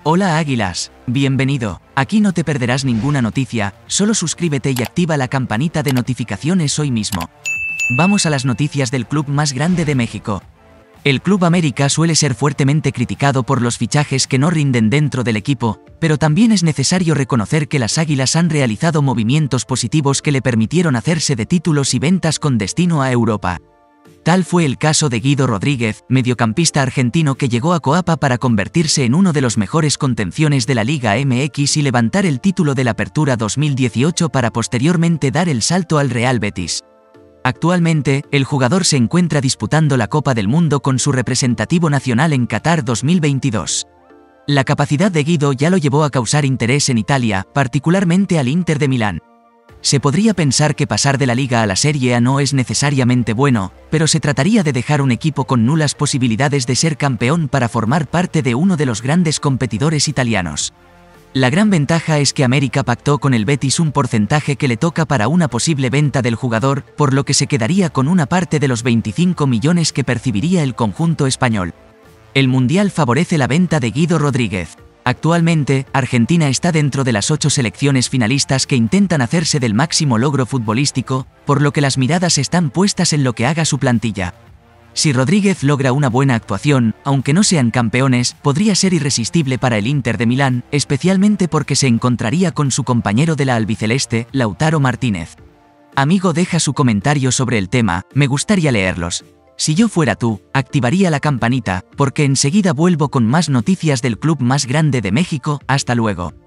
Hola Águilas, bienvenido. Aquí no te perderás ninguna noticia, solo suscríbete y activa la campanita de notificaciones hoy mismo. Vamos a las noticias del club más grande de México. El Club América suele ser fuertemente criticado por los fichajes que no rinden dentro del equipo, pero también es necesario reconocer que las Águilas han realizado movimientos positivos que le permitieron hacerse de títulos y ventas con destino a Europa. Tal fue el caso de Guido Rodríguez, mediocampista argentino que llegó a Coapa para convertirse en uno de los mejores contenciones de la Liga MX y levantar el título de la Apertura 2018 para posteriormente dar el salto al Real Betis. Actualmente, el jugador se encuentra disputando la Copa del Mundo con su representativo nacional en Qatar 2022. La capacidad de Guido ya lo llevó a causar interés en Italia, particularmente al Inter de Milán. Se podría pensar que pasar de la Liga a la Serie A no es necesariamente bueno, pero se trataría de dejar un equipo con nulas posibilidades de ser campeón para formar parte de uno de los grandes competidores italianos. La gran ventaja es que América pactó con el Betis un porcentaje que le toca para una posible venta del jugador, por lo que se quedaría con una parte de los 25 millones que percibiría el conjunto español. El Mundial favorece la venta de Guido Rodríguez. Actualmente, Argentina está dentro de las 8 selecciones finalistas que intentan hacerse del máximo logro futbolístico, por lo que las miradas están puestas en lo que haga su plantilla. Si Rodríguez logra una buena actuación, aunque no sean campeones, podría ser irresistible para el Inter de Milán, especialmente porque se encontraría con su compañero de la albiceleste, Lautaro Martínez. Amigo, deja su comentario sobre el tema, me gustaría leerlos. Si yo fuera tú, activaría la campanita, porque enseguida vuelvo con más noticias del club más grande de México. Hasta luego.